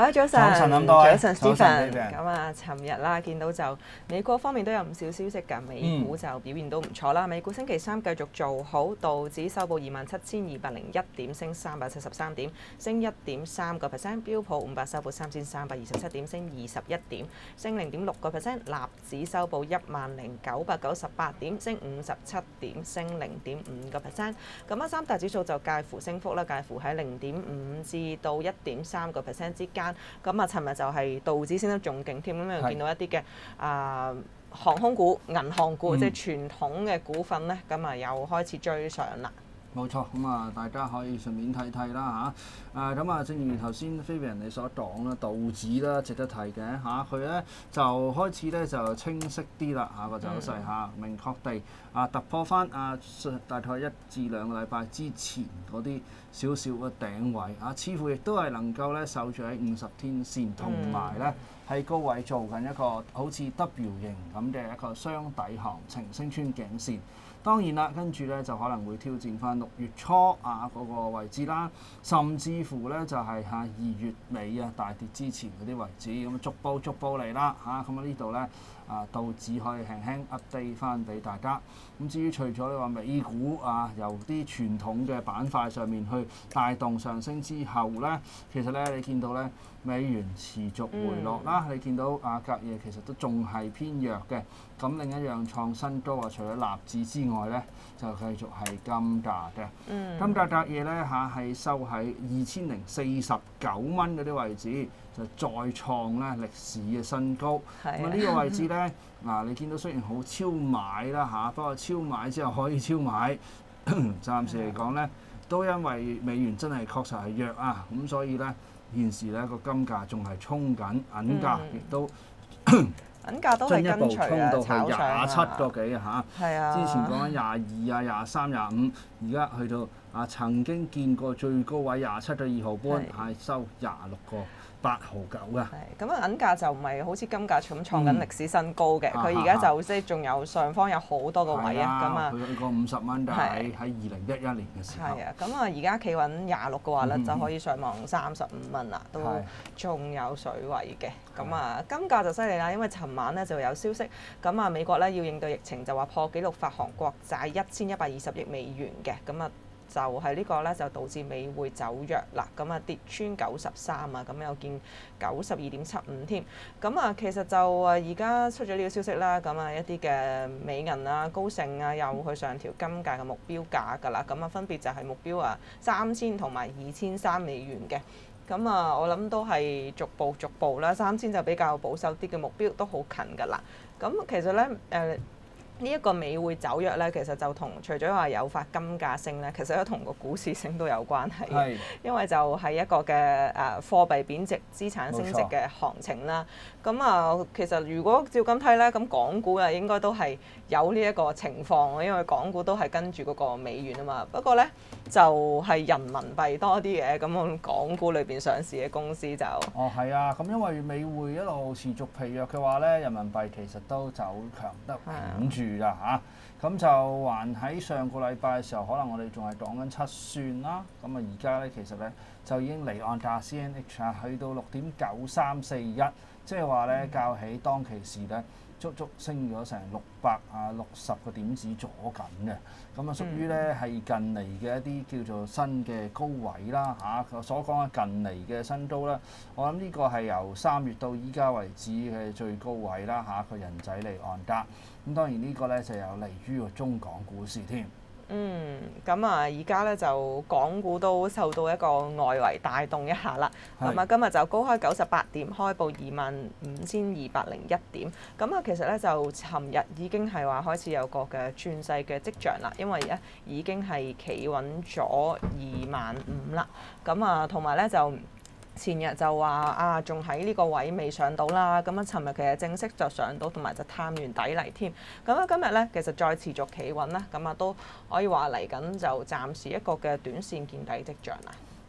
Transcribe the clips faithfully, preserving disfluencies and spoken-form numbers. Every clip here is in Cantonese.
好，早晨， 早晨咁多位， 早晨 Stephen。咁啊，尋日啦，見到就美國方面都有唔少消息㗎，美股就表現都唔錯啦。美股星期三繼續做好，道指收報二萬七千二百零一點，升三百七十三點，升一點三個 percent。標普五百收報三千三百二十七點，升二十一點，升零點六個 percent。納指收報一萬零九百九十八點，升五十七點，升零點五個 percent。咁啊，三大指數就介乎升幅啦，介乎喺零點五至到一點三個 percent 之間。咁啊，尋日就係道指升得仲勁添，咁又見到一啲嘅啊航空股、銀行股，嗯、即係傳統嘅股份咧，咁啊又開始追上啦。 冇錯，咁啊大家可以順便睇睇啦嚇。誒咁啊，正如頭先 Fabian 你所講啦，道指啦值得睇嘅嚇，佢、啊、咧就開始咧就清晰啲啦嚇個走勢嚇，嗯、明確地啊突破翻啊大概一至兩個禮拜之前嗰啲少少嘅頂位啊，似乎亦都係能夠咧守住喺五十天線，同埋咧喺高位做緊一個好似 W 型咁嘅一個雙底行情，升穿頸線。當然啦，跟住咧就可能會挑戰翻六月初啊嗰個位置啦，甚至乎咧就係嚇二月尾啊大跌之前嗰啲位置，咁逐步逐步嚟啦嚇。咁啊呢度咧啊道指可以輕輕 update 翻俾大家。咁至於除咗你話美股啊由啲傳統嘅板塊上面去帶動上升之後咧，其實咧你見到咧美元持續回落啦，嗯、你見到啊隔夜其實都仲係偏弱嘅。咁另一樣創新高啊，除咗納指之外咧，就繼續係金價嘅。嗯、金價隔夜咧嚇係收喺二千零四十九蚊嗰啲位置，就再創咧歷史嘅新高。咁啊呢個位置咧，嗱、啊、你見到雖然好超買啦嚇，不過超買之後可以超買，暫時嚟講咧，都因為美元真係確實係弱啊，咁所以咧現時咧個金價仲係衝緊，銀價亦都。嗯銀價都係跟隨啊， 進一步衝到去廿七個幾啊嚇！ 係啊， 之前講緊廿二啊、廿三、廿五，而家去到啊曾經見過最高位廿七個二毫半，係收廿六個八毫九㗎。係咁啊，銀價就唔係好似金價咁創緊歷史新高嘅，佢而家就即係仲有上方有好多個位啊，咁啊， 佢去過五十蚊，但係喺二零一一年嘅時候。 係啊，咁啊而家企穩廿六嘅話咧，就可以上望三十五蚊啦，都仲有水位嘅。咁啊，金價就犀利啦，因為尋晚咧就有消息，咁啊美國咧要應對疫情，就話破紀錄發行國債一千一百二十億美元嘅，咁啊就係呢個咧就導致美匯走弱啦，咁啊跌穿九十三啊，咁又見九十二點七五添，咁啊其實就啊而家出咗呢個消息啦，咁啊一啲嘅美銀啊、高盛啊又去上調金價嘅目標價㗎啦，咁啊分別就係目標啊三千同埋二千三美元嘅。咁啊，我諗都係逐步逐步啦，三千就比較保守啲嘅目標，都好近㗎啦。咁其實咧，誒呢一個美匯走弱咧，其實就同除咗話誘發金價升咧，其實都同個股市升都有關係嘅。係。因為就係一個嘅誒貨幣貶值、資產升值嘅行情啦。咁啊，其實如果照咁睇咧，咁港股啊應該都係有呢一個情況，因為港股都係跟住嗰個美元啊嘛。不過咧，就係人民幣多啲嘅，咁港股裏邊上市嘅公司就哦係啊，咁因為美匯一路持續疲弱嘅話咧，人民幣其實都走強得顯著啦嚇。咁、啊、就還喺上個禮拜嘅時候，可能我哋仲係講緊七算啦。咁啊而家咧其實咧就已經離岸價 C N H 啊去到六點九三四一，即係話咧較起當其時咧。足足升咗成六百啊六十個點子左緊嘅，咁啊屬於咧係近嚟嘅一啲叫做新嘅高位啦嚇，佢、啊、所講嘅近嚟嘅新高啦，我諗呢個係由三月到依家為止嘅最高位啦嚇，個、啊、人仔離岸價，咁當然個呢個咧就有利於個中港股市添。 嗯，咁啊，而家咧就港股都受到一個外圍帶動一下啦。咁啊是，今日就高開九十八點，開報二萬五千二百零一點。咁啊，其實咧就尋日已經係話開始有個嘅轉勢嘅跡象啦，因為咧已經係企穩咗二萬五啦。咁啊，同埋咧就。前日就話啊，仲喺呢個位未上到啦，咁啊，尋日其實正式就上到，同埋就探完底嚟添。咁啊，今日咧其實再持續企穩啦，咁啊都可以話嚟緊就暫時一個嘅短線見底跡象啦。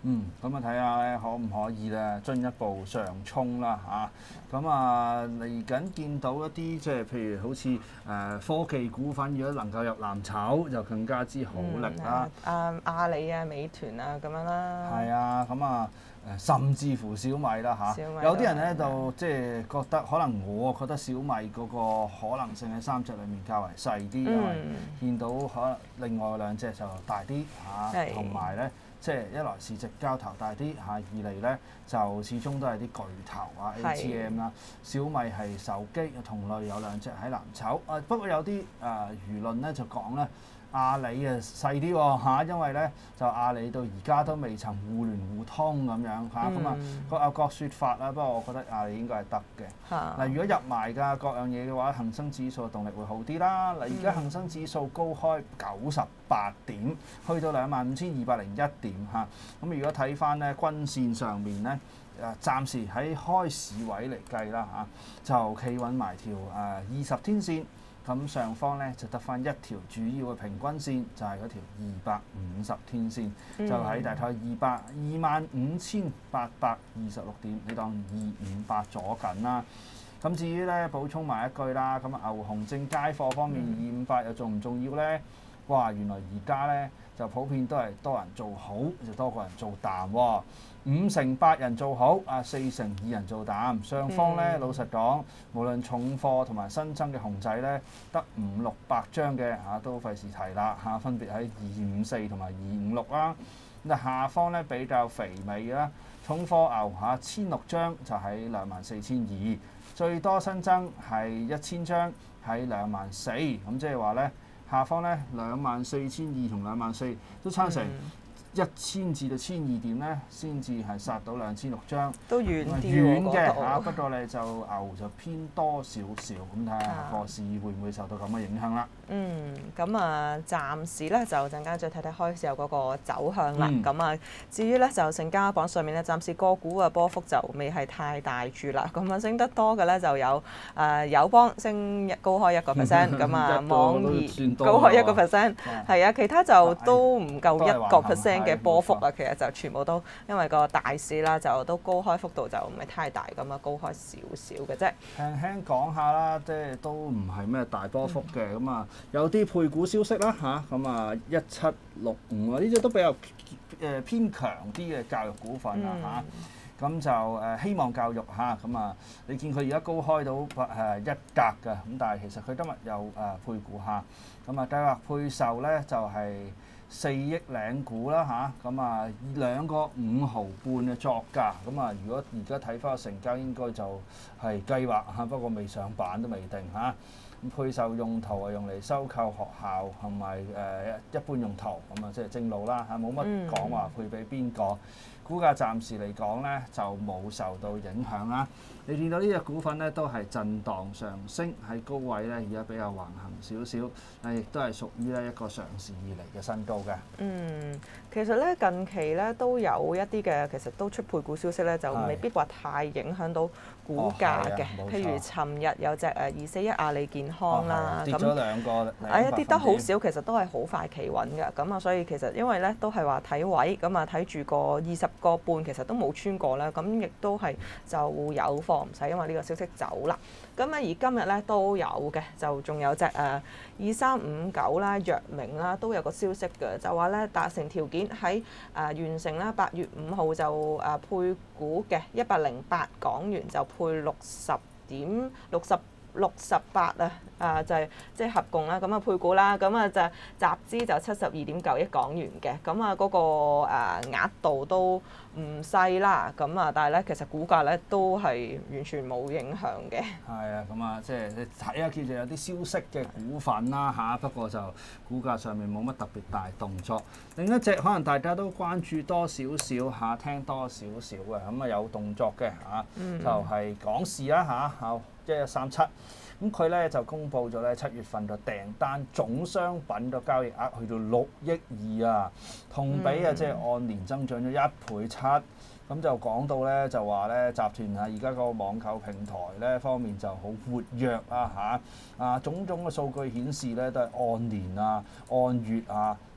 嗯，咁啊睇下咧可唔可以咧進一步上衝啦嚇。咁啊嚟緊見到一啲即係譬如好似誒、呃、科技股份，如果能夠入藍籌，就更加之好力啦。 嗯、啊阿里啊、美團啊咁樣啦。 係啊，咁啊誒，甚至乎小米啦嚇。 小米有啲人咧就即係覺得，可能我覺得小米嗰個可能性喺三隻裡面較為細啲， 嗯、 因為見到可能另外兩隻就大啲嚇，同埋咧。即係一來市值交投大啲嚇，二嚟咧就始終都係啲巨頭啊 A T M 啦。小米係手機同類有兩隻喺藍籌。啊不過有啲誒、呃、輿論咧就講咧阿里啊細啲喎嚇，因為咧就阿里到而家都未曾互聯互通咁樣嚇，咁啊各有各説法啦。不過我覺得阿里應該係得嘅。嗱、嗯，如果入埋㗎各樣嘢嘅話，恒生指數嘅動力會好啲啦。嗱，而家恒生指數高開九十八點，去到兩萬五千二百零一點嚇。咁如果睇翻咧均線上面咧，誒暫時喺開市位嚟計啦嚇，就企穩埋條誒二十天線。咁上方咧就得翻一條主要嘅平均線，就係嗰條二百五十天線，嗯、就喺大概二百二萬五千八百二十六點，你當二五八左緊啦。咁至於咧補充埋一句啦，咁牛熊證街貨方面二五八又重唔重要咧？哇！原來而家咧就普遍都係多人做好，就多過人做淡喎。五成八人做好，啊四成二人做淡。上方咧、嗯、老實講，無論重貨同埋新增嘅熊仔咧，得五六百張嘅嚇，都費事提啦嚇，分別喺二五四同埋二五六啦。咁啊下方咧比較肥美啦，重貨牛嚇千六張就喺兩萬四千二，最多新增係一千張喺兩萬四，咁即係話咧。下方咧兩萬四千二同兩萬四都差成一千至到千二點咧，先至係殺到兩千六張， 都遠啲遠嘅嚇。不過咧就牛就偏多少少，咁睇下個市會唔會受到咁嘅影響啦。 嗯，咁啊，暫時咧就陣間再睇睇開市有嗰個走向啦。咁啊、嗯，至於咧就成交榜上面咧，暫時個股嘅波幅就未係太大住啦。咁啊，升得多嘅咧就有誒友邦升高開一個 percent， 咁啊網易高開一個 percent， 係啊，其他就都唔夠一個 percent 嘅波幅啊。其實就全部都因為個大市啦，就都高開幅度就唔係太大咁啊，高開少少嘅啫。 輕輕講下啦，即係都唔係咩大波幅嘅咁啊。有啲配股消息啦嚇，咁啊一七六五啊，呢隻都比較誒偏強啲嘅教育股份啊嚇，咁、嗯、就誒希望教育嚇，咁啊你見佢而家高開到誒一格㗎，咁但係其實佢今日有誒配股嚇，咁啊計劃配售咧就係四億領股啦嚇，咁啊兩個五毫半嘅作價，咁啊如果而家睇翻個成交應該就係計劃嚇，不過未上板都未定嚇。配售用途係用嚟收購學校同埋誒一般用途，咁啊即係正路啦嚇，冇乜講話配俾邊個。股價暫時嚟講咧就冇受到影響啦。你見到呢隻股份咧都係震盪上升，喺高位咧而家比較橫行少少，但亦都係屬於咧一個上市以嚟嘅新高嘅。 嗯，其實咧近期咧都有一啲嘅，其實都出配股消息咧，就未必話太影響到股價嘅。哦、譬如尋日有隻誒二四一阿里健康啦，咁、哦、跌咗兩個，哎呀跌得好少，其實都係好快企穩嘅。咁啊，所以其實因為咧都係話睇位，咁啊睇住個二十個半，其實都冇穿過啦。咁亦都係就有貨唔使因為呢個消息走啦。咁啊而今日咧都有嘅，就仲有隻誒二三五九啦，藥明啦都有個消息嘅，就話咧達成條件喺誒、呃、完成啦，八月五號就誒、呃、配股嘅一百零八港元就配六十點六十六十八啊！啊就係即係合共啦，咁啊配股啦，咁啊就集資就七十二點九億港元嘅，咁啊嗰個誒額度都唔細啦，咁啊但係咧其實股價咧都係完全冇影響嘅。 係啊，咁啊即係你睇下叫做有啲消息嘅股份啦嚇，不過就股價上面冇乜特別大動作。另一隻可能大家都關注多少少嚇，聽多少少嘅，咁啊有動作嘅嚇，嗯、就係港視啦嚇，好一一三七。咁佢咧就公布咗咧七月份嘅訂單總商品嘅交易額去到六億二啊，同比啊即係按年增長咗一倍七。咁就講到咧就話咧集團啊而家個網購平台咧方面就好活躍啊嚇啊種種嘅數據顯示咧都係按年啊按月啊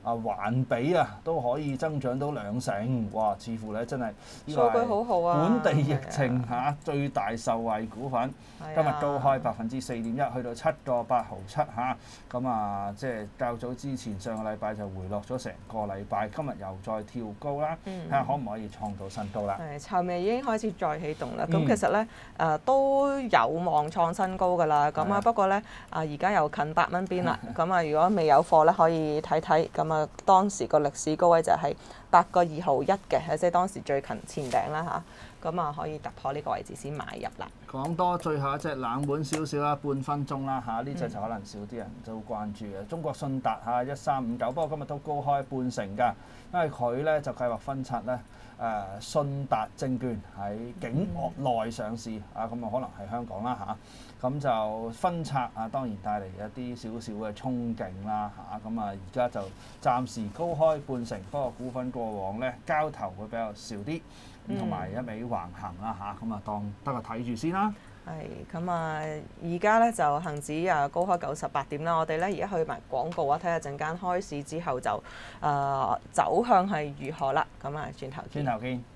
啊環比啊都可以增長到兩成，哇！似乎咧真係數據好好啊！ 本地疫情嚇、啊、最大受惠股份， 啊、 今日高開百分之四點一，去到七個八毫七嚇。咁啊，即係較早之前上個禮拜就回落咗成個禮拜，今日又再跳高啦，睇下、嗯、可唔可以創到新高啦？ 係，尋日已經開始再起動啦。咁、 嗯、 其實咧誒、呃、都有望創新高㗎啦。咁啊不過咧啊而家又近八蚊邊啦。咁啊如果未有貨咧，可以睇睇。咁啊當時個歷史高位就係八個二毫一嘅，即係當時最近前頂啦嚇。咁啊可以突破呢個位置先買入啦。 講多最後一隻冷門少少啦，半分鐘啦嚇，呢隻就可能少啲人都關注嘅。中國信達嚇一三五九，不過今日都高開半成㗎，因為佢咧就計劃分拆咧誒信達證券喺境內上市啊，咁啊可能係香港啦嚇，咁就分拆啊，當然帶嚟一啲少少嘅憧憬啦嚇，咁啊而家就暫時高開半成，不過股份過往咧交投會比較少啲。同埋、嗯、一味橫行啦嚇，咁啊當得個睇住先啦。 係，咁啊而家咧就恆指啊高開九十八點啦，我哋咧而家去埋廣告啊，睇下陣間開市之後就誒、呃、走向係如何啦。咁啊轉頭見。 轉頭見。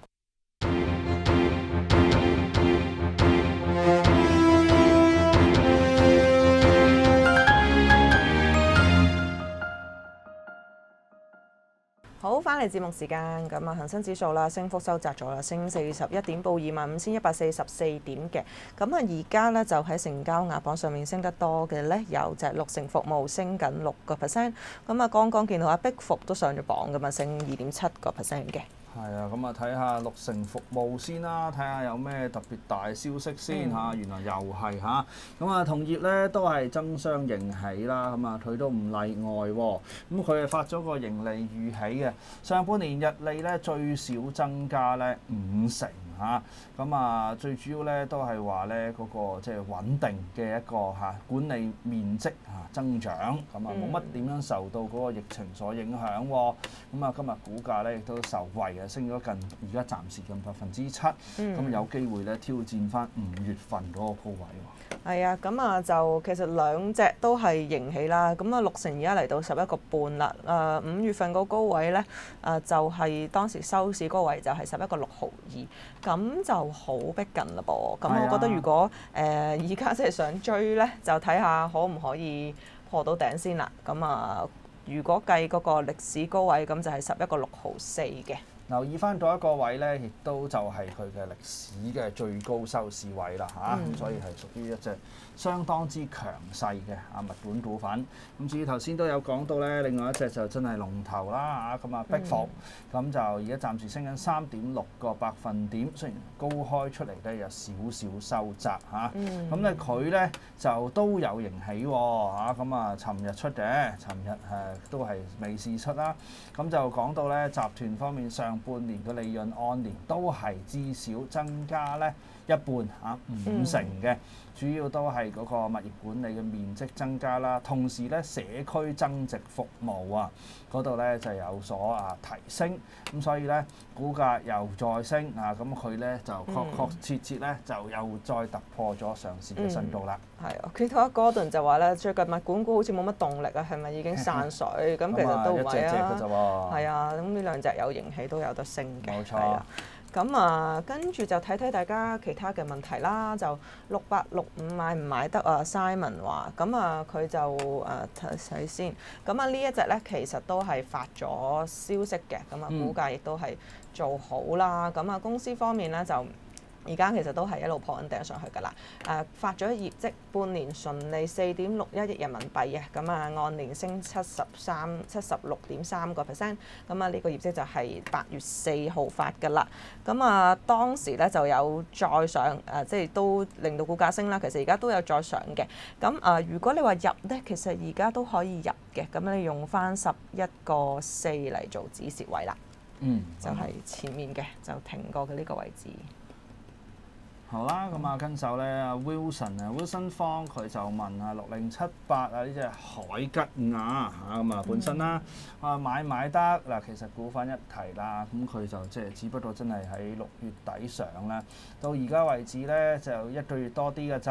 好，翻嚟節目時間，咁啊恒生指數啦，升幅收窄咗啦，升四十一點，報二萬五千一百四十四點嘅。咁啊而家咧就喺成交額榜上面升得多嘅咧，有隻綠城服務升緊六個 percent。咁啊剛剛見到阿碧服都上咗榜噶嘛，升二點七個 percent 嘅。 係啊，咁啊睇下綠城服務先啦，睇下有咩特別大消息先嚇。嗯、原來又係嚇，咁啊同業咧都係爭相迎起啦，咁啊佢都唔例外喎。咁佢係發咗個盈利預喜嘅，上半年日利咧最少增加咧五成嚇，咁啊最主要咧都係話咧嗰個即係穩定嘅一個嚇管理面積嚇增長，咁啊冇乜點樣受到嗰個疫情所影響喎。咁啊今日股價咧亦都受惠嘅。升咗近，而家暫時近百分之七，咁、嗯、有機會咧挑戰翻五月份嗰個高位喎。 係啊，咁啊就其實兩隻都係迎起啦。咁啊六成而家嚟到十一個半啦。誒、呃、五月份個高位咧，誒、呃、就係、是、當時收市高位就係十一個六毫二，咁就好逼近啦噃。咁我覺得如果誒而家即係想追咧，就睇下可唔可以破到頂先啦。咁啊，如果計嗰個歷史高位，咁就係十一個六毫四嘅。 留意翻到一個位咧，亦都就係佢嘅歷史嘅最高收市位啦嚇，咁、啊嗯、所以係屬於一隻相當之強勢嘅啊物管股份。咁至於頭先都有講到咧，另外一隻就真係龍頭啦嚇，咁啊碧服，咁、嗯、就而家暫時升緊三點六個百分點，雖然高開出嚟咧有少少收窄嚇，咁咧佢咧就都有盈喜喎嚇，咁啊尋日出嘅，尋日誒都係未試出啦。咁就講到咧集團方面上半年嘅利潤按年都係至少增加咧一半嚇五成嘅，嗯、主要都係嗰個物業管理嘅面積增加啦，同時咧社區增值服務啊嗰度咧就有所啊提升，咁所以咧股價又再升啊，咁佢咧就確確切切咧就又再突破咗上市嘅新高啦。 係啊，佢同阿哥頓就話咧，最近物管股好似冇乜動力啊，係咪已經散水？咁其實都唔係啊。係啊，咁呢兩隻有盈喜都有得升嘅。冇錯。咁啊，跟住就睇睇大家其他嘅問題啦。就六八六五買唔買得啊 ？Simon 話，咁啊佢就誒睇睇先。咁啊呢一隻咧其實都係發咗消息嘅，咁啊股價亦都係做好啦。咁啊、嗯、公司方面咧就。而家其實都係一路破緊頂上去㗎啦。誒、啊、發咗業績，半年純利四點六一億人民幣嘅，咁啊按年升七十三七十六點三個 percent。咁啊呢個業績就係八月四號發㗎啦。咁啊當時咧就有再上誒、啊，即係都令到股價升啦。其實而家都有再上嘅。咁啊如果你話入咧，其實而家都可以入嘅。咁你用翻十一個四嚟做止蝕位啦。嗯，就係前面嘅就停過嘅呢個位置。 好啦，咁啊跟手咧，阿 Wilson 啊，Wilson 方佢就問啊，六零七八啊呢隻海吉亞嚇咁啊本身啦，啊買唔買得嗱？其實股份一提啦，咁佢就即係只不過真係喺六月底上啦，到而家為止咧就一個月多啲嘅咋，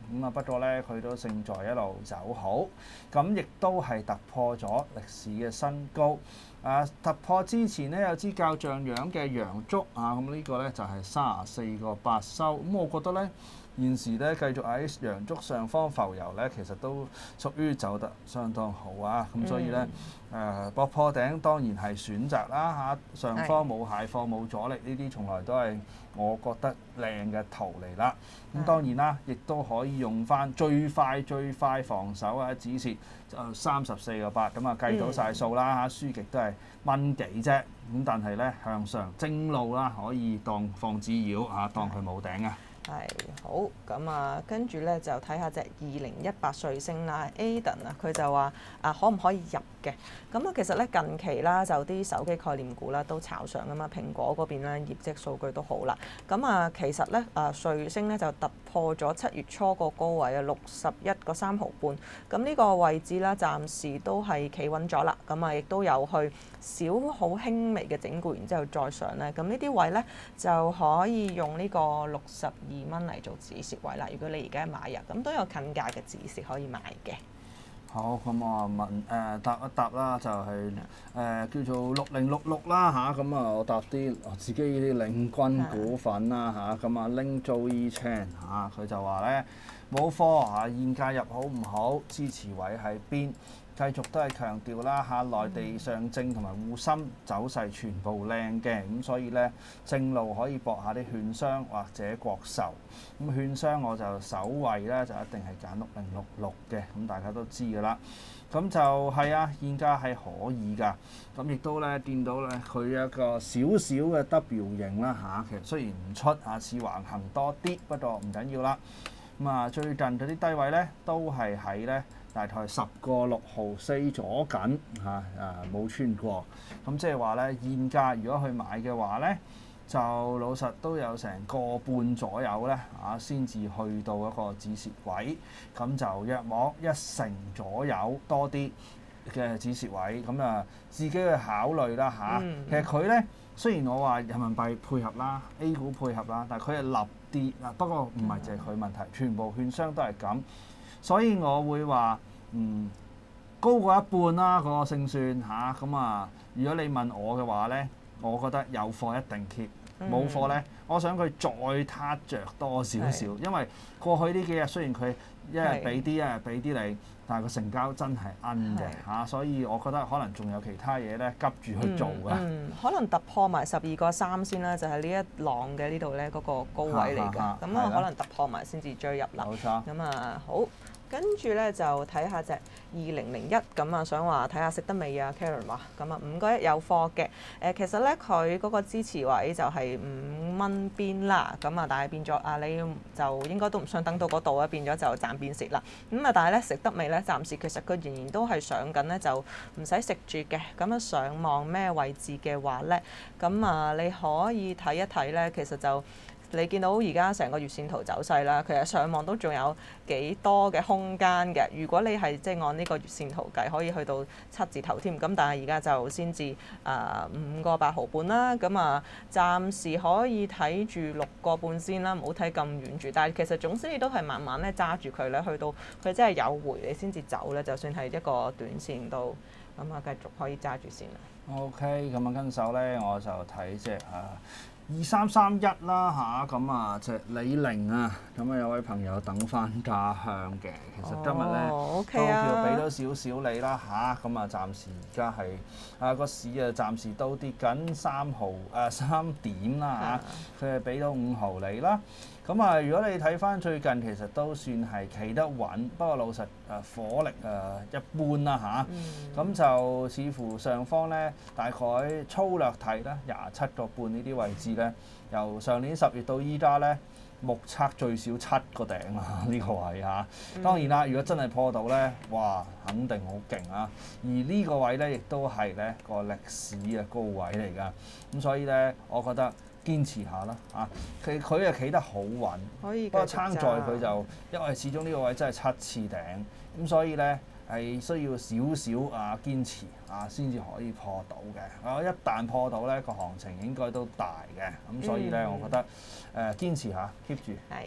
咁啊不過咧佢都勝在一路走好，咁亦都係突破咗歷史嘅新高。啊！突破之前咧有支較像樣嘅陽燭啊，咁呢個咧就係三十四個八收。咁我覺得咧現時咧繼續喺陽燭上方浮遊咧，其實都屬於走得相當好啊。咁所以咧誒博破頂當然係選擇啦嚇，上方冇蟹貨冇阻力，呢啲從來都係我覺得靚嘅圖嚟啦。咁當然啦，亦都可以用翻最快最快防守啊止蝕就三十四個八，咁啊計到晒數啦嚇，輸極都係蚊幾啫。咁但係咧向上正路啦，可以當放紙鷂嚇，當佢冇頂啊。 係好咁啊，跟住咧就睇下隻二零一八瑞星啦 ，Aiden 啊，佢就話啊可唔可以入嘅？咁啊其實咧近期啦就啲手機概念股啦都炒上㗎嘛，蘋果嗰邊咧業績數據都好啦。咁啊其實咧啊瑞星咧就突破咗七月初個高位啊六十一個三毫半，咁呢個位置啦暫時都係企穩咗啦。咁啊亦都有去小好輕微嘅整固，然之後再上咧。咁呢啲位咧就可以用呢個六十二蚊嚟做止蝕位啦。如果你而家買入，咁都有近價嘅止蝕可以買嘅。 好，咁我問誒、呃、答一答啦，就係、是、誒、呃、叫做六零六六啦吓，咁啊我答啲自己啲領軍股份啦吓，咁啊 Link Joey Chan 嚇，佢就話咧冇貨嚇，現價入好唔好？支持位喺邊？繼續都係強調啦嚇，內地上證同埋滬深走勢全部靚嘅，咁所以咧正路可以搏下啲券商或者國壽。咁券商我就首位咧就一定係揀六零六六嘅，咁大家都知㗎啦。咁就係啊，現價係可以㗎。咁亦都咧見到咧佢一個少少嘅 W 型啦嚇，其實雖然唔出啊，似橫行多啲，不過唔緊要啦。咁啊，最近嗰啲低位咧都係喺咧大概十個六毫四左緊嚇，啊冇穿過。咁即係話咧現價如果去買嘅話咧，就老實都有成個半左右咧嚇，先至去到一個止蝕位。咁就約莫一成左右多啲嘅止蝕位。咁啊自己去考慮啦嚇。 嗯、 其實佢咧雖然我話人民幣配合啦 ，A 股配合啦，但係佢係立啲嗱。不過唔係淨係佢問題，全部券商都係咁。所以我會話，嗯，高過一半啦，嗰個勝算嚇。咁啊，如果你問我嘅話咧，我覺得有貨一定 keep，冇貨咧，我想佢再撻着多少少，是因為過去呢幾日雖然佢一日俾啲，一日俾啲你，但係個成交真係奀嘅嚇，所以我覺得可能仲有其他嘢咧急住去做㗎、 嗯嗯。可能突破埋十二個三先啦，就係、是、呢一浪嘅呢度咧嗰個高位嚟㗎。咁啊，啊可能突破埋先至追入啦。冇錯。咁啊，好。跟住咧就睇下隻二零零一咁啊，想話睇下食得未啊 Karen 話咁啊，五個一有貨嘅。誒其實咧佢嗰個支持位就係五蚊邊啦，咁啊但係變咗啊你就應該都唔想等到嗰度啊，變咗就賺變蝕啦。咁啊但係咧食得未咧，暫時其實佢仍然都係上緊咧，就唔使食住嘅。咁啊上望咩位置嘅話咧，咁啊你可以睇一睇咧，其實就。你見到而家成個月線圖走勢啦，其實上望都仲有幾多嘅空間嘅。如果你係即係按呢個月線圖計，可以去到七字頭添。咁但係而家就先至誒五個八毫半啦。咁啊，暫時可以睇住六個半先啦，唔好睇咁遠住。但係其實總之你都係慢慢咧揸住佢咧，去到佢真係有回你先至走咧。就算係一個短線都咁啊，繼續可以揸住先啦。 OK，咁啊跟手咧我就睇隻啊。二三三一啦嚇，咁啊隻李寧啊，咁啊有位朋友等翻家鄉嘅，其實今日咧、哦 okay 啊、都叫俾多少少你啦嚇，咁啊暫時而家係啊個市啊暫時都跌緊三毫誒三點啦嚇，佢係俾到五毫你啦。咁啊，如果你睇翻最近，其實都算係企得穩，不過老實誒火力誒一般啦嚇。咁、嗯、就似乎上方咧，大概粗略睇啦，廿七個半呢啲位置咧，由上年十月到依家咧，目測最少七個頂啊！呢、呢個位嚇。當然啦，如果真係破到咧，哇，肯定好勁啊！而呢個位咧，亦都係咧個歷史嘅高位嚟㗎。咁所以咧，我覺得。堅持下啦嚇，佢佢又企得好穩，不過撐在佢就因為始終呢個位真係七次頂，咁所以咧係需要少少啊堅持啊先至可以破到嘅。啊一旦破到咧個行情應該都大嘅，咁所以咧我覺得誒、呃、堅持下 keep 住。 係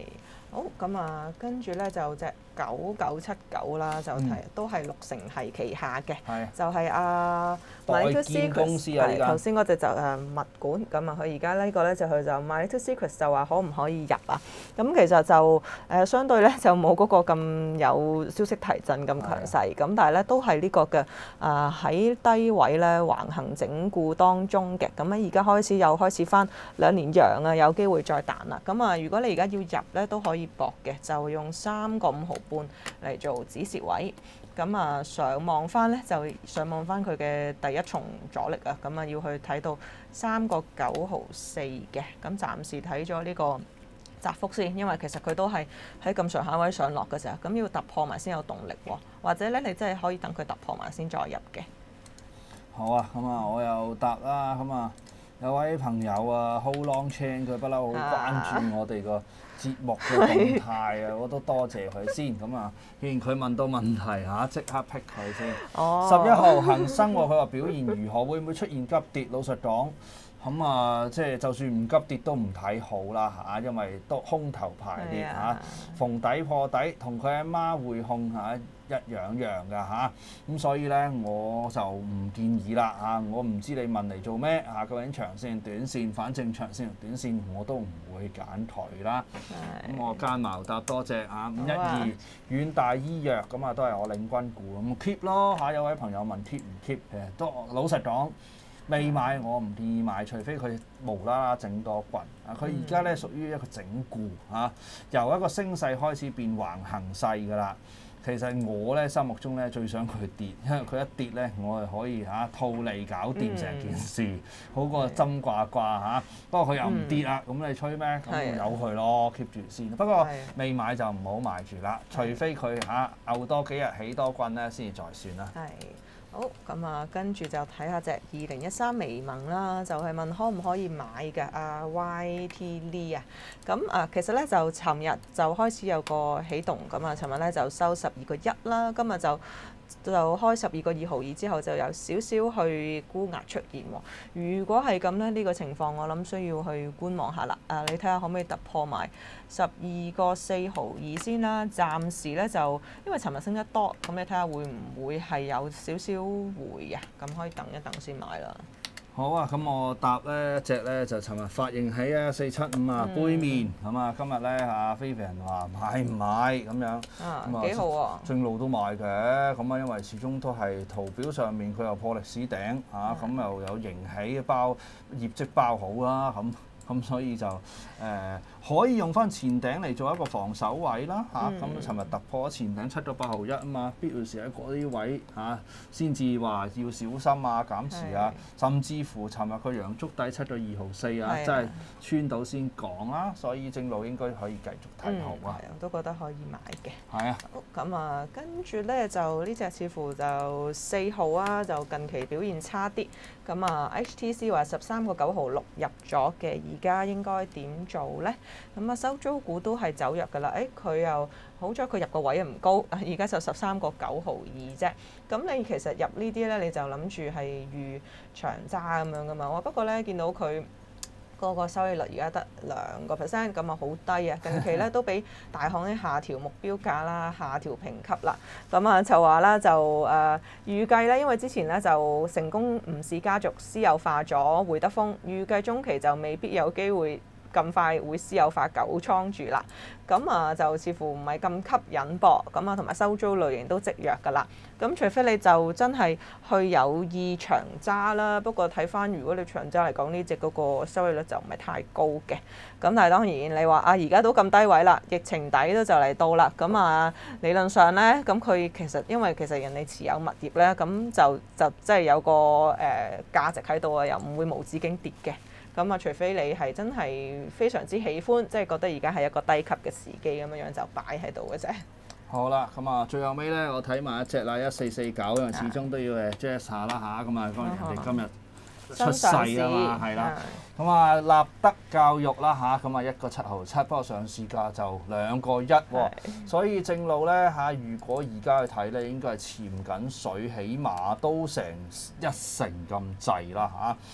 好，咁啊，跟住咧就隻九九七九啦，就係、 嗯、 都係綠城系旗下嘅， 係就係阿代建公司啊，呢間頭先嗰隻就誒物管，咁啊佢而家呢個咧就佢就 My Little Secrets 就話可唔可以入啊？咁其實就誒、呃、相對咧就冇嗰個咁有消息提振咁強勢，咁的但係咧都係呢個嘅啊喺低位咧橫行整固當中嘅，咁咧而家開始又開始翻兩年陽啊，有機會再彈啦。咁啊如果你而家要入咧都可以搏嘅，就用三個五毫半嚟做止蝕位。咁啊上望翻咧就上望翻佢嘅第一重阻力啊，咁啊要去睇到三個九毫四嘅。咁暫時睇咗呢個窄幅先，因為其實佢都係喺咁上下位上落嘅時候，咁要突破埋先有動力喎。或者咧你真係可以等佢突破埋先再入嘅。 好啊，咁啊我又答啦，咁啊有位朋友啊 Hold Long Chain 佢不嬲好關注我哋個節目嘅動態啊，我都多謝佢先。咁啊，既然佢問到問題嚇，即刻 pick 佢先。 哦。 十一號恒生喎，佢話表現如何？會唔會出現急跌？老實講，咁啊，即係就算唔急跌都唔睇好啦嚇，因為都空頭排列嚇，逢底破底，同佢阿媽匯控嚇一樣樣㗎嚇。咁所以咧，我就唔建議啦嚇。我唔知你問嚟做咩嚇？究竟長線短線？反正長線同短線我都唔會揀佢啦。咁我間茅搭多隻嚇，五一二遠大醫藥咁啊，都係我領軍股咁 keep 咯嚇。有位朋友問 keep 唔 keep 嘅，都老實講。未買我唔建議買，除非佢無啦啦整多棍啊！佢而家咧屬於一個整固嚇，由一個升勢開始變橫行勢㗎啦。其實我咧心目中咧最想佢跌，因為佢一跌咧，我係可以嚇、啊、套利搞掂成件事，嗯、好過針掛掛嚇。不過佢又唔跌啦，咁、嗯、你吹咩？咁由佢咯 keep 住先。不過未買就唔好買住啦，除非佢嚇拗多幾日起多棍咧，先至再算啦。 好，咁啊，跟住就睇下隻二零一三微盟啦，就係、是、問可唔可以買嘅啊 Y T Lee 啊，咁啊其實咧就尋日就開始有個起動，咁啊尋日咧就收十二個一啦，今日就就開十二個二毫二之後就有少少去沽壓出現喎。如果係咁咧，呢、這個情況我諗需要去觀望下啦。啊，你睇下可唔可以突破埋十二個四毫二先啦。暫時咧就因為尋日升得多，咁你睇下會唔會係有少少回啊？咁可以等一等先買啦。 好啊，咁我答咧一隻咧就尋日發現喺啊四七五啊杯麵咁啊，今日咧阿 Vivian 話買唔買咁樣啊咁幾好喎， 正路都買嘅，咁啊因為始終都係圖表上面佢又破歷史頂嚇，咁又有盈喜包業績包好啦咁。咁所以就誒、呃、可以用翻前頂嚟做一個防守位啦嚇，咁尋日突破咗前頂七個八毫一啊嘛，必要時喺嗰啲位嚇先至話要小心啊減持啊，的甚至乎尋日個陽燭底七個二毫四啊，的真係穿到先講啦，所以正路應該可以繼續睇好啊。 係、嗯，我都覺得可以買嘅。 係啊的。 咁啊，跟住咧就呢隻似乎就四號啊，就近期表現差啲。咁啊 H T C 話十三個九毫六入咗嘅，而家應該點做咧？咁啊收租股都係走弱㗎啦。誒佢又好彩佢入個位又唔高，而家就十三個九毫二啫。咁你其實入呢啲咧，你就諗住係預長揸咁樣㗎嘛。哇！不過咧見到佢嗰個收益率而家得兩個 percent，咁啊好低啊！近期咧都俾大行咧下調目標價啦，下調評級啦。咁啊就話啦，就誒、呃、預計咧，因為之前咧就成功吳氏家族私有化咗會德豐，預計中期就未必有機會咁快會私有化九倉住啦。咁啊就似乎唔係咁吸引噃。咁啊同埋收租類型都積弱㗎啦。咁除非你就真係去有意長揸啦，不過睇翻如果你長揸嚟講，呢隻嗰個收益率就唔係太高嘅。咁但係當然你話啊，而家都咁低位啦，疫情底都就嚟到啦。咁啊理論上咧，咁佢其實因為其實人哋持有物業咧，咁就就即係有個誒、呃、價值喺度啊，又唔會無止境跌嘅。咁啊，除非你係真係非常之喜歡，即係覺得而家係一個低級嘅時機咁樣樣就擺喺度嘅啫。 好啦，咁啊，最後尾咧，我睇埋一隻啦，一四四九，因為始終都要誒 jazz 下啦嚇，咁啊，當然人哋今日出世啊嘛，係啦，咁啊，立德教育啦嚇，咁啊一個七毫七，不過上市價就兩個一喎，所以正路咧嚇，如果而家去睇咧，應該係潛緊水，起碼都成一成咁滯啦嚇。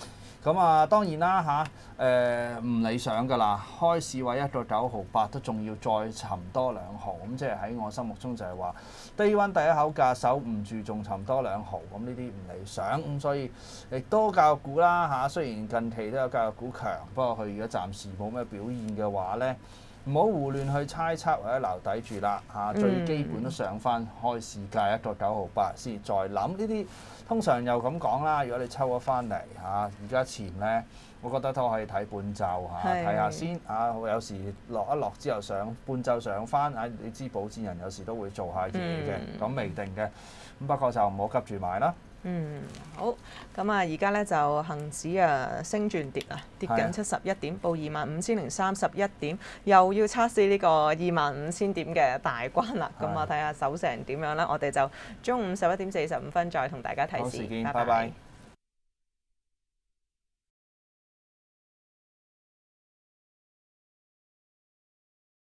咁啊，當然啦嚇，誒唔理想㗎啦，開市位一個九毫八都仲要再尋多兩毫，咁即係喺我心目中就係話低溫第一口價守唔住，仲尋多兩毫，咁呢啲唔理想，咁所以亦都教育股啦嚇，雖然近期都有教育股強，不過佢而家暫時冇咩表現嘅話咧，唔好胡亂去猜測或者留底住啦嚇，最基本都上翻開市價一個九毫八先再諗呢啲。通常又咁講啦，如果你抽咗翻嚟嚇，而家潛咧，我覺得都可以睇半晝嚇，睇下先嚇。有時落一落之後上半晝上翻，啊你知保薦人有時都會做下嘢嘅，咁、嗯、未定嘅。咁不過就唔好急住買啦。 嗯，好。咁啊，而家咧就恆指啊升轉跌啊，跌緊七十一點，報二萬五千零三十一點，又要測試呢個二萬五千點嘅大關啦。咁啊，睇下守成點樣啦。我哋就中午十一點四十五分再同大家提示。 好，時見， 拜拜。 拜拜。